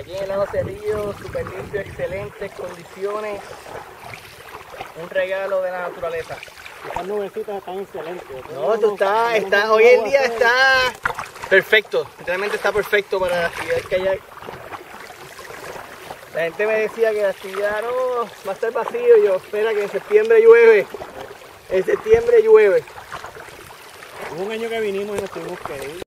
Aquí en el lago Cerrillo, súper limpio, excelentes condiciones. Un regalo de la naturaleza. Estas nubecitas están excelentes. No, esto está, hoy en día está perfecto. Literalmente está perfecto para la actividad kayak. La gente me decía que la actividad no va a estar vacío. Yo, espera que en septiembre llueve. En septiembre llueve. Hubo un año que vinimos y nos tuvimos que ir.